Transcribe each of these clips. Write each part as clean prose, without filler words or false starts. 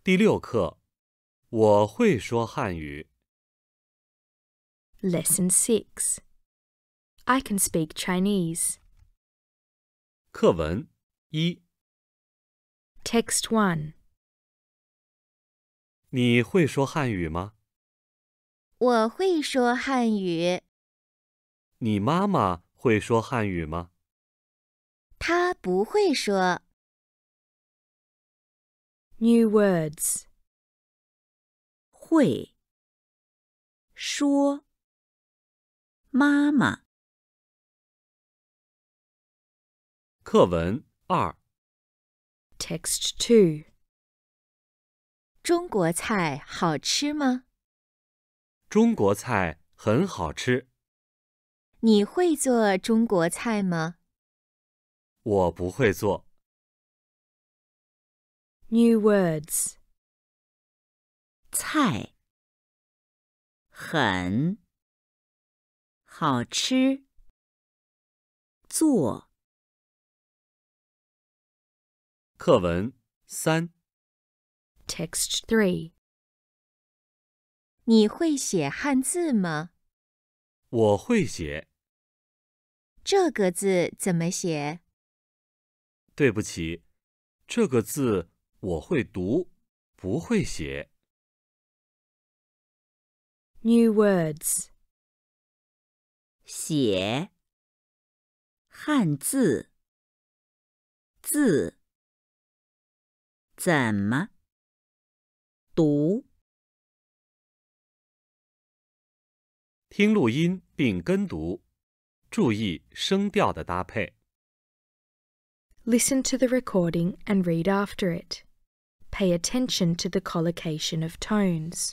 第6课，我会说汉语。 Lesson 6. I can speak Chinese. 课文1， Text 1. 你会说汉语吗？ 我会说汉语， 你妈妈会说汉语吗？ 她不会说。 New words. 会说妈妈课文2， Text 2. 中国菜好吃吗？ 中国菜很好吃。 你会做中国菜吗？ 我不会做。 New words. 菜很好吃，做课文3， Text 3. 你会写汉字吗？ 我会写。 这个字怎么写？ 对不起，这个字我会读，不会写。 New words. 写汉字字怎么读？ 听录音并跟读，注意声调的搭配。 Listen to the recording and read after it. Pay attention to the collocation of tones.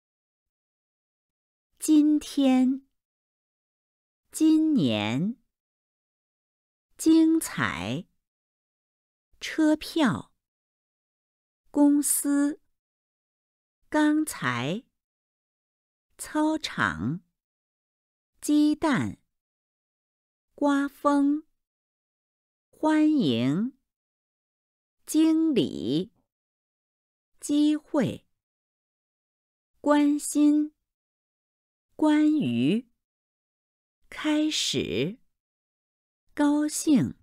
今天、今年、精彩、车票、公司、刚才、操场、鸡蛋、刮风、欢迎、经理、机会、关心、关于、开始、高兴。